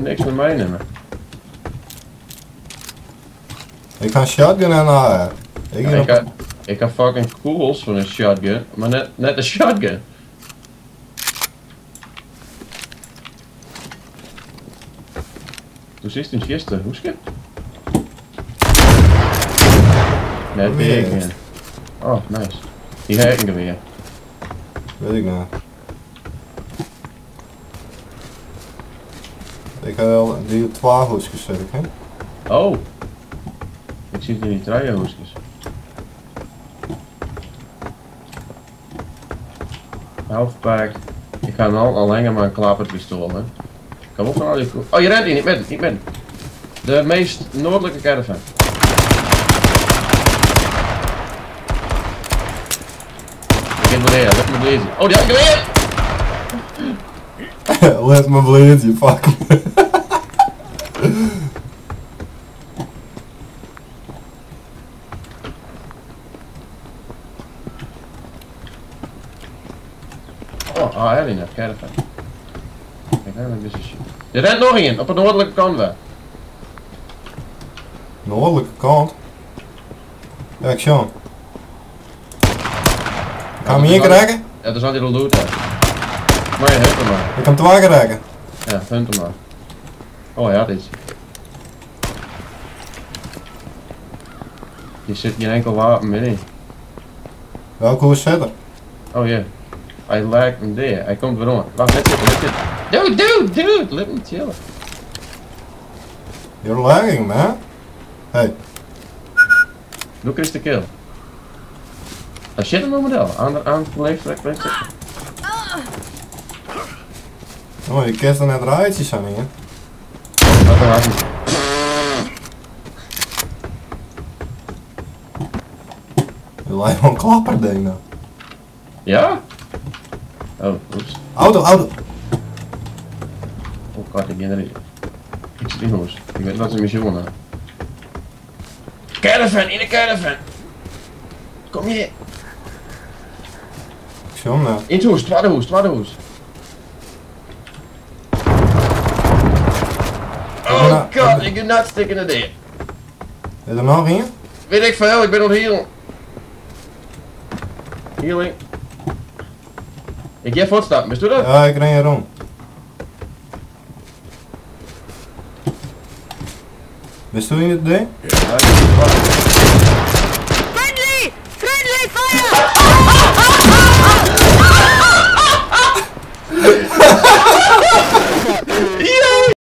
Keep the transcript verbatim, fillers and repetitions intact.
niks met mij nemen. Ik ga een shotgun en A R. Ik, Ja, ik, heb, ik heb fucking kogels voor een shotgun, maar net, net een shotgun. Du siehst den Fiesta, huske? Net Oh, weer. yes. Oh, nice. Die herken weer. Weet ik nou. Ik heb wel die twaalf hoesjes zeg ik, hè? Oh! Ik zie hier die truienhoesjes. Halfpack. Ik ga dan alleen maar een klapperpistool, hè. Kom op van al die... Oh, je rent hier, niet midden, niet midden. De meest noordelijke caravan. Ik heb weer, let me blezen. Oh, die had ik weer! Let me bleed, you fuck. Oh, ah, Ellie net, caravan. Kijk, nou, dit is shit. Er rent nog een, op de noordelijke kant wel. Noordelijke kant. Ja, ik zie hem. Ga hem hier krijgen? Ja, daar zal hij al loot uit. Maar je hebt hem maar. Ik kan hem twee krijgen. Ja, hunt hem maar. Oh ja, dit. Hier zit geen enkel wapen meer in. Welke hoe is verder? Oh ja. Hij lijkt hem daar. Hij komt weer om. Wacht, let zitten, let zitten. Dude, dude, dude, let me chillen. You're lagging, man. Hey. Doe Chris de kill. Hij zit hem momenteel. Aan de, aan de leeftrek, weet je. Oh, je kent er net rijtjes aan hier. Wat een wapen. Je lijkt wel een klapper, denk ik nou. Ja? Oh, oeps. Auto, auto. Oh god, ik ben er niet. Ik zit in huis. Ik weet wat ze mission hebben. Caravan, in de caravan! Kom hier! Ik zie hem nou. In het huis, tweede huis, tweede huis. Oh god, ik ben net stikken in de deur. Is er nog een? Weet ik veel, ik ben nog heel. Healing. Ik geef voetstappen, bist u dat? Ja, ik ren hier rond. Bist u in het ding? Ja, ik ben